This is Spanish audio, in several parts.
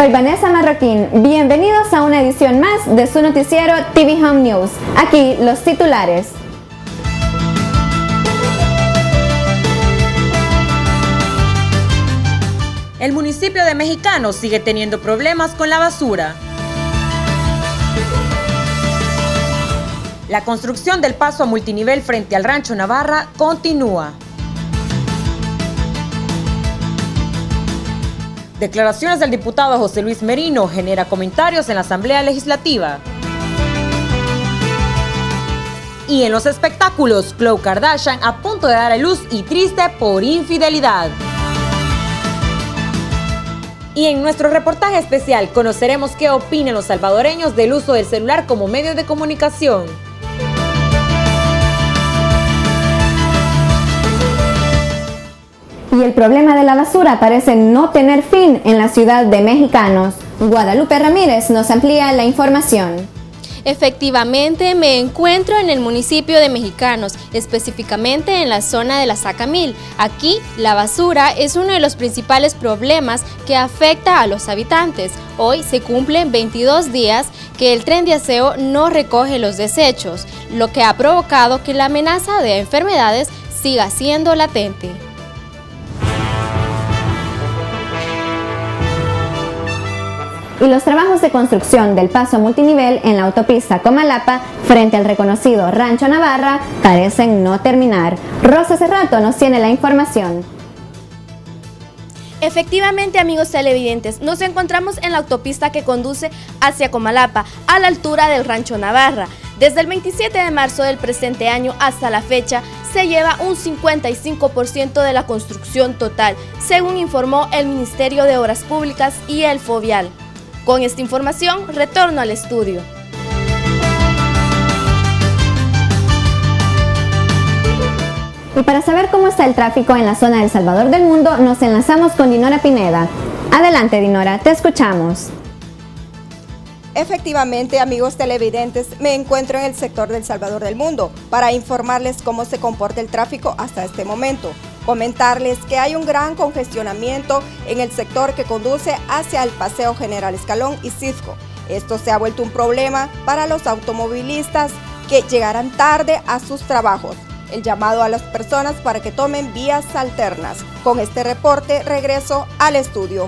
Soy Vanessa Marroquín, bienvenidos a una edición más de su noticiero TV Home News. Aquí los titulares. El municipio de Mexicano sigue teniendo problemas con la basura. La construcción del paso a multinivel frente al Rancho Navarra continúa. Declaraciones del diputado José Luis Merino genera comentarios en la Asamblea Legislativa. Y en los espectáculos, Khloe Kardashian a punto de dar a luz y triste por infidelidad. Y en nuestro reportaje especial conoceremos qué opinan los salvadoreños del uso del celular como medio de comunicación. Y el problema de la basura parece no tener fin en la ciudad de Mexicanos. Guadalupe Ramírez nos amplía la información. Efectivamente, me encuentro en el municipio de Mexicanos, específicamente en la zona de la Zacamil. Aquí, la basura es uno de los principales problemas que afecta a los habitantes. Hoy se cumplen 22 días que el tren de aseo no recoge los desechos, lo que ha provocado que la amenaza de enfermedades siga siendo latente. Y los trabajos de construcción del paso multinivel en la autopista Comalapa frente al reconocido Rancho Navarra parecen no terminar. Rosa Cerrato nos tiene la información. Efectivamente, amigos televidentes, nos encontramos en la autopista que conduce hacia Comalapa, a la altura del Rancho Navarra. Desde el 27 de marzo del presente año hasta la fecha, se lleva un 55% de la construcción total, según informó el Ministerio de Obras Públicas y el Fovial. Con esta información, retorno al estudio. Y para saber cómo está el tráfico en la zona del Salvador del Mundo, nos enlazamos con Dinora Pineda. Adelante, Dinora, te escuchamos. Efectivamente, amigos televidentes, me encuentro en el sector del Salvador del Mundo para informarles cómo se comporta el tráfico hasta este momento. Comentarles que hay un gran congestionamiento en el sector que conduce hacia el Paseo General Escalón y Cisco. Esto se ha vuelto un problema para los automovilistas que llegarán tarde a sus trabajos. El llamado a las personas para que tomen vías alternas. Con este reporte regreso al estudio.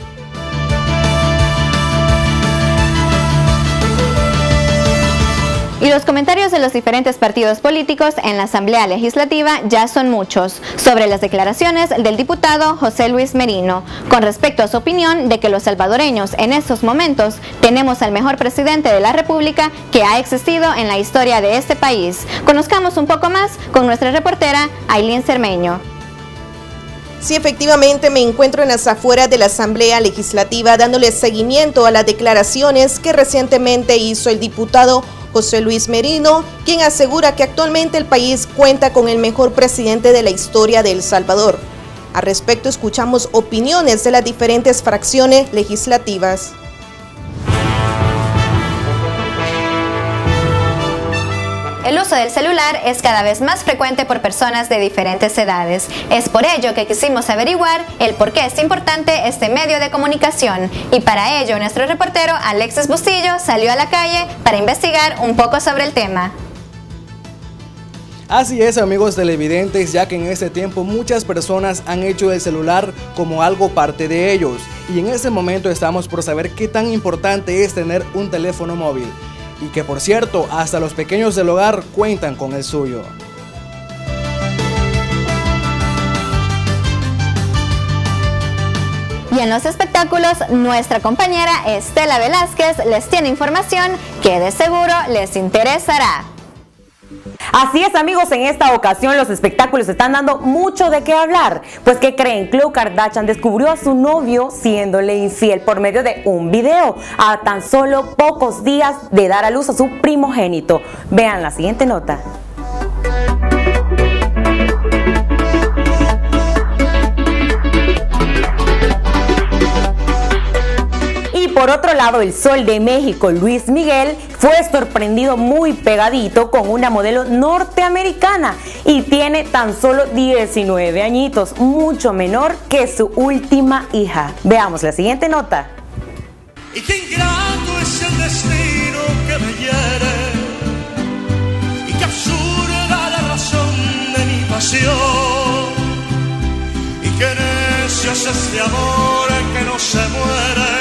Y los comentarios de los diferentes partidos políticos en la Asamblea Legislativa ya son muchos sobre las declaraciones del diputado José Luis Merino con respecto a su opinión de que los salvadoreños en estos momentos tenemos al mejor presidente de la República que ha existido en la historia de este país. Conozcamos un poco más con nuestra reportera Ailín Cermeño. Sí, efectivamente me encuentro en las afueras de la Asamblea Legislativa dándole seguimiento a las declaraciones que recientemente hizo el diputado José Luis Merino, quien asegura que actualmente el país cuenta con el mejor presidente de la historia de El Salvador. Al respecto, escuchamos opiniones de las diferentes fracciones legislativas. El uso del celular es cada vez más frecuente por personas de diferentes edades. Es por ello que quisimos averiguar el por qué es importante este medio de comunicación. Y para ello, nuestro reportero Alexis Bustillo salió a la calle para investigar un poco sobre el tema. Así es, amigos televidentes, ya que en este tiempo muchas personas han hecho el celular como algo parte de ellos. Y en este momento estamos por saber qué tan importante es tener un teléfono móvil. Y que por cierto, hasta los pequeños del hogar cuentan con el suyo. Y en los espectáculos, nuestra compañera Estela Velázquez les tiene información que de seguro les interesará. Así es, amigos, en esta ocasión los espectáculos están dando mucho de qué hablar. Pues, ¿qué creen? Khloe Kardashian descubrió a su novio siéndole infiel por medio de un video a tan solo pocos días de dar a luz a su primogénito. Vean la siguiente nota. Por otro lado, el Sol de México, Luis Miguel, fue sorprendido muy pegadito con una modelo norteamericana y tiene tan solo 19 añitos, mucho menor que su última hija. Veamos la siguiente nota. Y qué ingrato es el destino que me hiere, y qué absurda la razón de mi pasión, y qué necio es este amor que no se muere.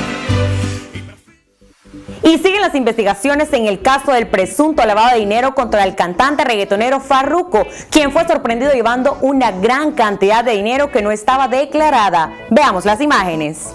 Y siguen las investigaciones en el caso del presunto lavado de dinero contra el cantante reggaetonero Farruko, quien fue sorprendido llevando una gran cantidad de dinero que no estaba declarada. Veamos las imágenes.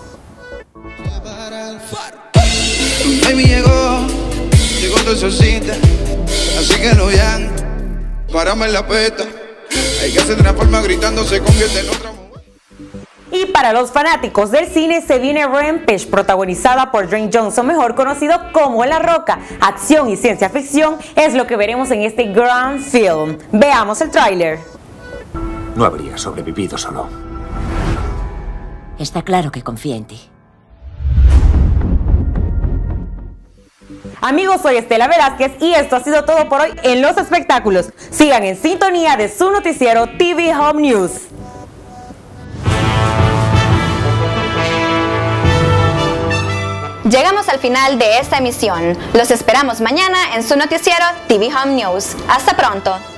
Baby llegó tu socita, así que no vean, párame en la peta, hay que se transforma gritando, se convierte en otra mujer. Y para los fanáticos del cine se viene Rampage, protagonizada por Dwayne Johnson, mejor conocido como La Roca. Acción y ciencia ficción es lo que veremos en este gran film. Veamos el tráiler. No habría sobrevivido solo. Está claro que confía en ti. Amigos, soy Estela Velázquez y esto ha sido todo por hoy en los espectáculos. Sigan en sintonía de su noticiero TV Home News. Llegamos al final de esta emisión. Los esperamos mañana en su noticiero TV Home News. Hasta pronto.